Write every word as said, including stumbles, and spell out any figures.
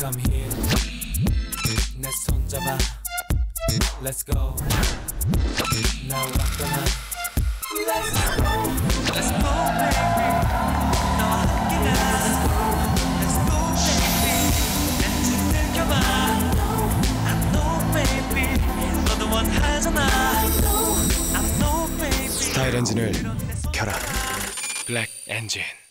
Come here 내 손 잡아 Let's go 나 왔구나 Let's go Let's go baby 너와 함께가 Let's go baby 난 지금 느껴봐 I know baby 너도 원하잖아 I know baby 스타일 엔진을 켜라. 블랙 엔진.